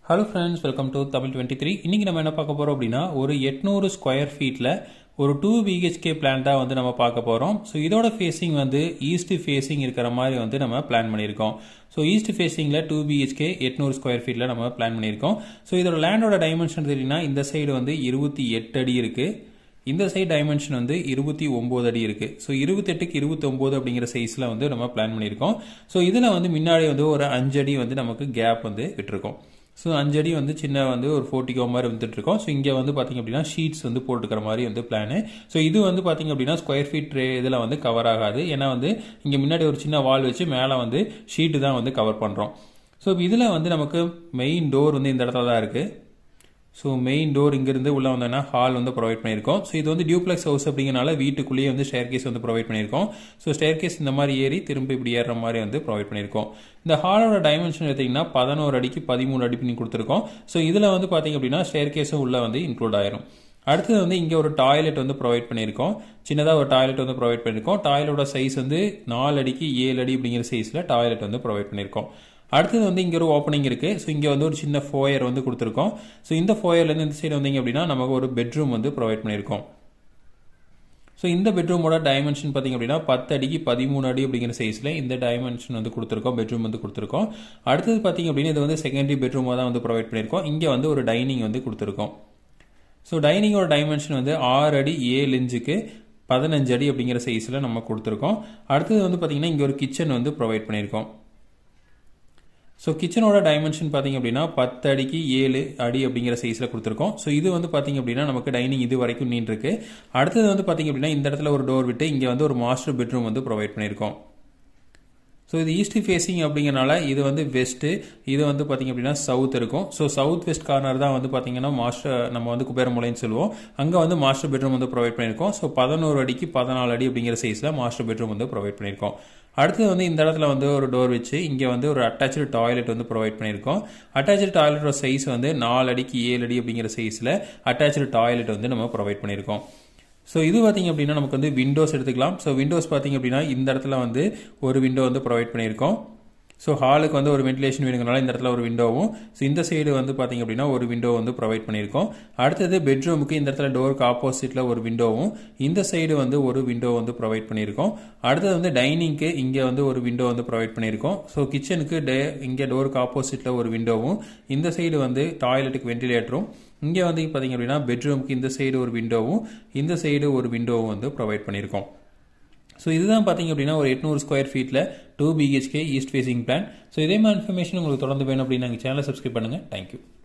Hello friends, welcome to Tamil 23. இன்னைக்கு நம்ம என்ன பார்க்க போறோம் அப்படினா ஒரு 800 ஸ்கொயர் ஃபீட்ல ஒரு 2 BHK பிளான் தான் வந்து நம்ம பார்க்க போறோம். சோ இதோட ஃபேசிங் வந்து ஈஸ்ட் ஃபேசிங் இருக்கிற மாதிரி வந்து நம்ம பிளான் பண்ணியிருக்கோம். சோ ஈஸ்ட் ஃபேசிங்ல 2 BHK 800 ஸ்கொயர் ஃபீட்ல நம்ம பிளான் பண்ணியிருக்கோம். சோ இதோட லேண்டோட டைமென்ஷன் தெரியும்னா இந்த சைடு வந்து 28 அடி இருக்கு. இந்த சைடு டைமென்ஷன் வந்து 29 அடி இருக்கு. சோ 28க்கு 29 அப்படிங்கிற சைஸ்ல வந்து நம்ம பிளான் பண்ணியிருக்கோம். சோ இதுல வந்து முன்னாடி வந்து ஒரு 5 அடி வந்து நமக்கு கேப் வந்து விட்டுருக்கோம். ஸோ 5 அடி வந்து சின்ன வந்து ஒரு 40 மாதிரி வந்துட்டு இருக்கோம். ஸோ இங்கே வந்து பார்த்தீங்க அப்படின்னா ஷீட்ஸ் வந்து போட்டுக்கிற மாதிரி வந்து பிளானு. ஸோ இது வந்து பார்த்தீங்க அப்படின்னா ஸ்கொயர் ஃபீட் இதில் வந்து கவர் ஆகாது. ஏன்னா வந்து இங்கே முன்னாடி ஒரு சின்ன வால் வச்சு மேலே வந்து ஷீட்டு தான் வந்து கவர் பண்ணுறோம். ஸோ இதில் வந்து நமக்கு மெயின் டோர் வந்து இந்த இடத்துல தான் இருக்குது. ஸோ மெயின் டோர் இங்கிருந்து உள்ள வந்தோன்னா ஹால் வந்து ப்ரொவைட் பண்ணியிருக்கோம். ஸோ இது வந்து டியூப்ளெக்ஸ் ஹவுஸ் அப்படிங்கிறனால வீட்டுக்குள்ளேயே வந்து ஸ்டேர் கேஸ் வந்து ப்ரொவைட் பண்ணியிருக்கோம். ஸோ ஸ்டேர் கேஸ் இந்த மாதிரி ஏறி திரும்ப இப்படி ஏறுற மாதிரி வந்து ப்ரொவைட் பண்ணியிருக்கோம். இந்த ஹாலோட டைமென்ஷன் எடுத்தீங்கன்னா 11 அடிக்கு 13 அடி பண்ணி கொடுத்துருக்கோம். ஸோ இதில் வந்து பார்த்தீங்க அப்படின்னா ஸ்டேர் கேஸும் உள்ள வந்து இன்க்ளூட் ஆயிரும். அடுத்தது வந்து இங்கே ஒரு டாய்லெட் வந்து ப்ரொவைட் பண்ணியிருக்கோம். சின்னதாக ஒரு டாய்லெட் வந்து ப்ரொவைட் பண்ணியிருக்கோம். டாய்லெட்டோட சைஸ் வந்து 4 அடிக்கு 7 அடி அப்படிங்கிற சைஸில் டாய்லெட் வந்து ப்ரொவைட் பண்ணியிருக்கோம். அடுத்தது வந்து இங்கே ஒரு ஓப்பனிங் இருக்கு. ஸோ இங்கே வந்து ஒரு சின்ன ஃபோயர் வந்து கொடுத்துருக்கோம். ஸோ இந்த ஃபோயர்லேருந்து இந்த சைடு வந்தீங்க அப்படின்னா நமக்கு ஒரு பெட்ரூம் வந்து ப்ரொவைட் பண்ணியிருக்கோம். ஸோ இந்த பெட்ரூமோட டைமென்ஷன் பார்த்தீங்க அப்படின்னா 10 அடிக்கு 13 அடி அப்படிங்கிற சைஸில் இந்த டைமென்ஷன் வந்து கொடுத்துருக்கோம். பெட்ரூம் வந்து கொடுத்துருக்கோம். அடுத்தது பார்த்தீங்க அப்படின்னா இது வந்து செகண்டரி பெட்ரூமாக தான் வந்து ப்ரொவைட் பண்ணியிருக்கோம். இங்கே வந்து ஒரு டைனிங் வந்து கொடுத்துருக்கோம். ஸோ டைனிங்கோட டைமென்ஷன் வந்து 6 அடி 7 இன்ச்சுக்கு 15 அடி அப்படிங்கிற சைஸில் நம்ம கொடுத்துருக்கோம். அடுத்தது வந்து பார்த்தீங்கன்னா இங்கே ஒரு கிச்சன் வந்து ப்ரொவைட் பண்ணியிருக்கோம். ஸோ கிச்சனோட டைமென்ஷன் பார்த்தீங்க அப்படின்னா 10 அடிக்கு 7 அடி அப்படிங்கிற சைஸில் கொடுத்துருக்கோம். ஸோ இது வந்து பார்த்தீங்க அப்படின்னா நமக்கு டைனிங் இது வரைக்கும் நீண்டிருக்கு. அடுத்தது வந்து பார்த்தீங்க அப்படின்னா இந்த இடத்துல ஒரு டோர் விட்டு இங்கே வந்து ஒரு மாஸ்டர் பெட்ரூம் வந்து ப்ரொவைட் பண்ணியிருக்கோம். ஸோ இது ஈஸ்ட் ஃபேசிங் அப்படிங்கிறனால இது வந்து வெஸ்ட்டு, இது வந்து பார்த்தீங்க அப்படின்னா சவுத் இருக்கும். ஸோ சவுத் வெஸ்ட் கார்னர் தான் வந்து பார்த்தீங்கன்னா நம்ம வந்து குபேரமூலைன்னு சொல்லுவோம். அங்கே வந்து மாஸ்டர் பெட்ரூம் வந்து ப்ரொவைட் பண்ணியிருக்கோம். ஸோ 11 அடிக்கு 14 அடி அப்படிங்கிற சைஸில் மாஸ்டர் பெட்ரூம் வந்து ப்ரொவைட் பண்ணியிருக்கோம். அடுத்தது வந்து இந்த இடத்துல வந்து ஒரு டோர் வச்சு இங்கே வந்து ஒரு அட்டாச்சு டாய்லெட் வந்து ப்ரொவைட் பண்ணியிருக்கோம். அட்டாச்சு டாய்லெட்டோட சைஸ் வந்து 4 அடிக்கு 7 அடி அப்படிங்கிற சைஸில் அட்டாச்சு டாய்லெட் வந்து நம்ம ப்ரொவைட் பண்ணியிருக்கோம். ஸோ இது பார்த்தீங்க அப்படின்னா நமக்கு வந்து விண்டோஸ் எடுத்துக்கலாம். ஸோ விண்டோஸ் பார்த்தீங்க அப்படின்னா இந்த இடத்துல வந்து ஒரு விண்டோ வந்து ப்ரொவைட் பண்ணியிருக்கோம். ஸோ ஹாலுக்கு வந்து ஒரு வென்டிலேஷன் வேணுங்கனால இந்த இடத்துல ஒரு விண்டோவும், ஸோ இந்த சைடு வந்து பார்த்தீங்க அப்படின்னா ஒரு விண்டோ வந்து ப்ரொவைட் பண்ணியிருக்கோம். அடுத்தது பெட்ரூமுக்கு இந்த இடத்துல டோருக்கு ஆப்போசிட்டில் ஒரு விண்டோவும், இந்த சைடு வந்து ஒரு விண்டோ வந்து ப்ரொவைட் பண்ணியிருக்கோம். அடுத்தது வந்து டைனிங்க்கு இங்கே வந்து ஒரு விண்டோ வந்து ப்ரொவைட் பண்ணியிருக்கோம். ஸோ கிச்சனுக்கு இங்கே டோருக்கு ஆப்போசிட்டில் ஒரு விண்டோவும், இந்த சைடு வந்து டாய்லெட்டுக்கு வென்டிலேட்டரும், இங்கே வந்து பார்த்தீங்க அப்படின்னா பெட்ரூமுக்கு இந்த சைடு ஒரு விண்டோவும், இந்த சைடு ஒரு விண்டோவும் வந்து ப்ரொவைட் பண்ணியிருக்கோம். ஸோ இதுதான் பார்த்தீங்க அப்படின்னா ஒரு 800 ஸ்கொயர் ஃபீட்டில் 2 BHK east facing plan. So இதே மாதிரி இன்ஃபர்மேஷன் உங்களுக்கு தொடர்ந்து வேணும் அப்படின்னா எங்கள் சேனலை சப்ஸ்கிரைப் பண்ணுங்கள். தேங்க்யூ.